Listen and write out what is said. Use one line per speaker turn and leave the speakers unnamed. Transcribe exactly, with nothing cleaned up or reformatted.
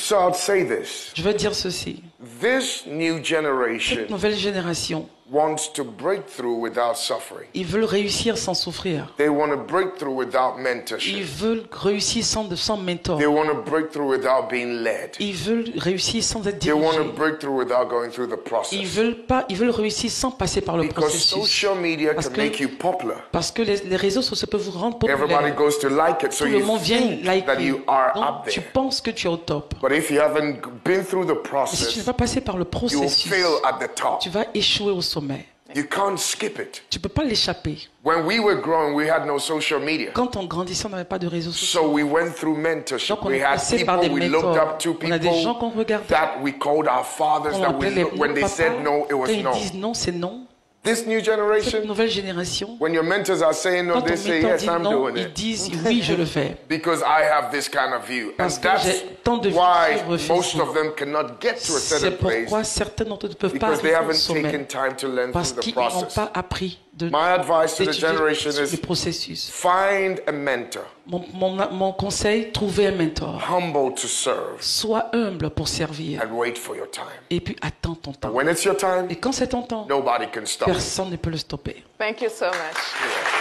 So I'll say this.
Je veux dire ceci.
This new
Cette
generation
nouvelle génération,
wants to break through without suffering.
ils veulent réussir sans souffrir.
They want to break through without
Ils
mentorship.
veulent réussir sans, sans mentor.
They want to break through without being led.
Ils veulent réussir sans être
They want to
dirigés.
break through without going through the
Ils
process.
veulent pas, ils veulent réussir sans passer par le
Because
processus.
social media
Parce
can
que-
make you popular.
Parce que les, les réseaux sociaux peuvent vous rendre
Everybody
populaire.
goes to like it, so
Tout le
you
monde vient
think that
liker.
you are
Donc,
up
tu
there.
penses que tu es au top.
But if you haven't been through the
Mais si tu n'es
process,
pas passé par le
you will
processus,
fail at the top.
tu vas échouer au sommet.
You can't skip it.
Tu ne peux pas l'échapper.
When we were growing, we had no social media.
Quand on grandissait, on n'avait pas de réseaux sociaux.
So we went through mentorship.
Donc on
We
est
had
passé par
people
des
we looked
mentors.
up to,
On a des gens
people
qu'on regardait.
that we called our fathers,
On
that we
appelait les
looked, when they
nos
said
papas.
no, it
Quand
was
ils
no.
disent non, c'est non.
This new
Cette
generation,
nouvelle génération,
when your mentors are saying no,
quand
they
ton
say
mentor
yes,
dit
I'm
non,
doing
ils
it.
disent oui, je le fais.
Because I have this kind of view. And
Parce que
that's
j'ai tant de
why
visions refusées.
most of them cannot get to a
C'est
certain place
pourquoi certains d'entre eux ne peuvent pas
because they
arriver au
haven't taken
sommet.
time to learn
Parce
through the
qu'ils n'ont
process.
pas appris de
My advice to the
d'étudier
generation
sur
is
le processus.
find a mentor,
Mon, mon, mon conseil, trouvez un mentor.
humble to serve,
Sois humble pour servir.
and wait for your time.
Et puis attends ton temps.
When it's your time,
Et quand c'est ton temps,
nobody can stop it.
personne ne peut le stopper.
Thank you so much.